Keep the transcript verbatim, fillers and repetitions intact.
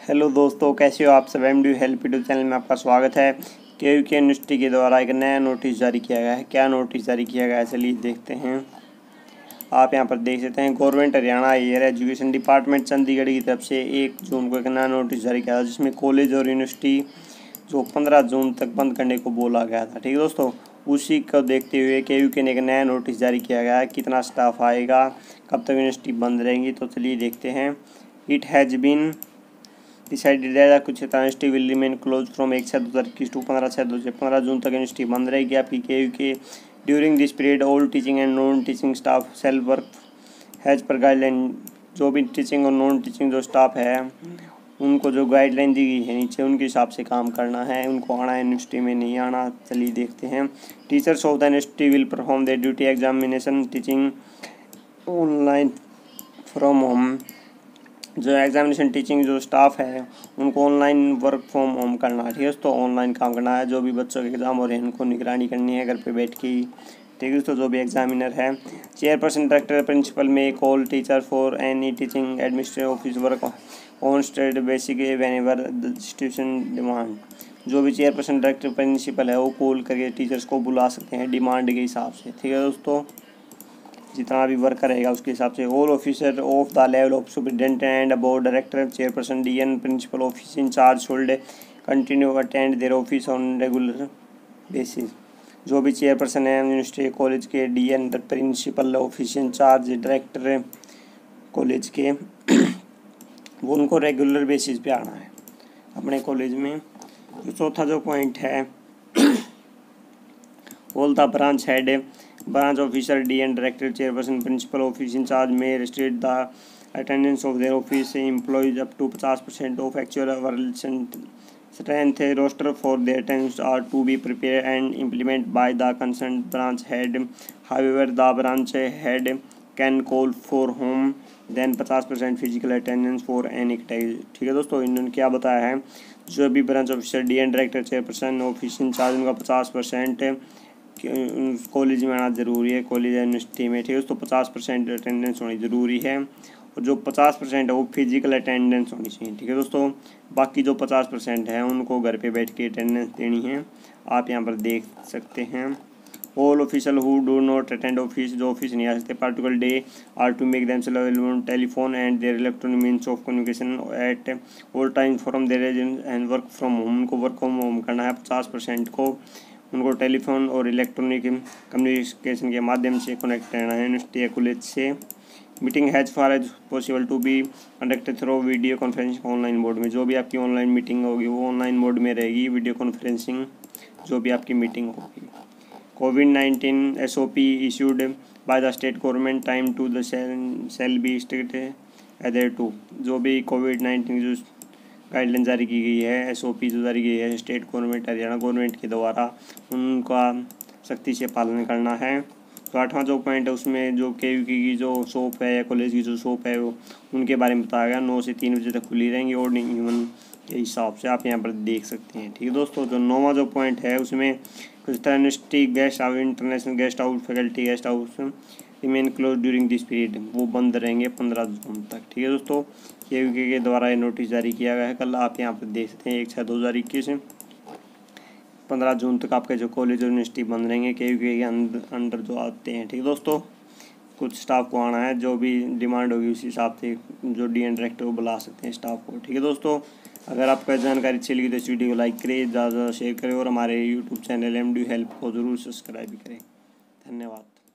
Hello दोस्तों, कैसे हो आप सब। M D help YouTube channel में आपका स्वागत है। के यू के यूनिवर्सिटी के द्वारा एक नया नोटिस जारी किया गया है। क्या नोटिस जारी किया गया है, चलिए देखते हैं। आप यहां पर देख सकते हैं, government Haryana higher education department Chandigarh की तरफ से एक जून को एक नया नोटिस जारी किया था, जिसमें कॉलेज और यूनिवर्सिटी जो पंद्रह जून तक बंद करने को बोला गया था। ठीक है दोस्तों, उसी को देखते हुए के यू के ने एक नया नोटिस जारी किया गया है। कितना स्टाफ आएगा, कब तक यूनिवर्सिटी बंद रहेंगी, तो चलिए देखते हैं। It has been decided that कूकेक्सम university will remain close from एक छः दो हज़ार इक्कीस टू पंद्रह छः दो हज़ार पंद्रह जून तक यूनिवर्सिटी बंद रहेगी। आपकी K U K during this period all teaching and non teaching staff self work has per guideline. जो भी टीचिंग और नॉन टीचिंग जो स्टाफ है उनको जो गाइडलाइन दी गई है नीचे, उनके हिसाब से काम करना है। उनको आना है, यूनिवर्सिटी में नहीं आना। चलिए देखते हैं। Teachers of the university will perform their duty examination teaching online from home. जो एग्जामिनेशन टीचिंग जो स्टाफ है उनको ऑनलाइन वर्क फ्रॉम होम करना है। ठीक है दोस्तों, ऑनलाइन काम करना है। जो भी बच्चों के एग्ज़ाम हो रहे हैं उनको निगरानी करनी है घर पे बैठ के ही। ठीक है दोस्तों, जो भी एग्जामिनर है, chairperson director principal may call teacher for any teaching administrative office work on state basic whenever the institution demand. जो भी चेयरपर्सन डायरेक्टर प्रिंसिपल है वो कॉल करके टीचर्स को बुला सकते हैं डिमांड के हिसाब से। ठीक है दोस्तों, जितना भी वर्कर रहेगा उसके हिसाब से। All officer of the level of superintendent and board director chairperson D N principal office in charge hold continue attend their office on regular basis. जो भी चेयरपर्सन है यूनिवर्सिटी कॉलेज के, D N principal office in charge director college के, वो उनको regular basis पे आना है अपने कॉलेज में। तो चौथा जो पॉइंट है, all the branch head branch officer D and director chairperson principal office in charge may restrict the attendance of their office employees up to fifty percent of actual available strength. Roster for their attendance are to be prepared and implemented by the concerned branch head. However, the branch head can call for home then fifty percent physical attendance for any category. ठीक है दोस्तों, इन्होंने क्या बताया है, जो भी branch officer D N director chairperson office in charge उनका पचास परसेंट कॉलेज में आना ज़रूरी है, कॉलेज यूनिवर्सिटी में। ठीक है दोस्तों, पचास परसेंट अटेंडेंस होनी ज़रूरी है। और जो पचास परसेंट है वो फिजिकल अटेंडेंस होनी चाहिए। ठीक है दोस्तों, बाकी जो पचास परसेंट है उनको घर पे बैठ के अटेंडेंस देनी है। आप यहाँ पर देख सकते हैं। All official who do not attend office, जो ऑफिस नहीं आ सकते particular day, are to make themselves available on telephone and their electronic means of communication at all time from their and work from home. उनको work from home करना है। पचास percent को उनको टेलीफोन और इलेक्ट्रॉनिक कम्युनिकेशन के माध्यम से कनेक्ट रहना है यूनिवर्सिटी या कॉलेज से। Meeting has far as possible to be conducted through video conferencing online mode में। जो भी आपकी ऑनलाइन मीटिंग होगी वो ऑनलाइन मोड में रहेगी, वीडियो कॉन्फ्रेंसिंग जो भी आपकी मीटिंग होगी। Covid nineteen S O P issued by the state government time to the cell B state either to. जो भी कोविड नाइन्टीन जो गाइडलाइन जारी की गई है, एस ओ पी जो जारी की गई है स्टेट गवर्नमेंट हरियाणा गवर्नमेंट के द्वारा, उनका सख्ती से पालन करना है। तो आठवां जो पॉइंट है उसमें जो के यू की जो शॉप है या कॉलेज की जो शॉप है वो उनके बारे में बताया गया। नौ से तीन बजे तक खुली रहेंगी और ह्यूमन के हिसाब से आप यहाँ पर देख सकते हैं। ठीक है दोस्तों, जो नौवां जो पॉइंट है उसमें कुछ तरह university guest house, international guest house, faculty guest house remain close during this period, वो बंद रहेंगे पंद्रह जून तक। ठीक है दोस्तों, के यू के द्वारा ये नोटिस जारी किया गया है। कल आप यहाँ पर देख सकते हैं एक छः दो हज़ार इक्कीस पंद्रह जून तक आपके जो कॉलेज और यूनिवर्सिटी बंद रहेंगे के यू के अंदर अंडर जो आते हैं। ठीक है दोस्तों, कुछ स्टाफ को आना है, जो भी डिमांड होगी उसी हिसाब से जो डी एन डायरेक्टर वो बुला सकते हैं स्टाफ को। ठीक है दोस्तों, अगर आपको जानकारी अच्छी लगी तो इस वीडियो को लाइक करें, ज़्यादा ज़्यादा शेयर करें और हमारे YouTube channel M D help को ज़रूर सब्सक्राइब करें। धन्यवाद।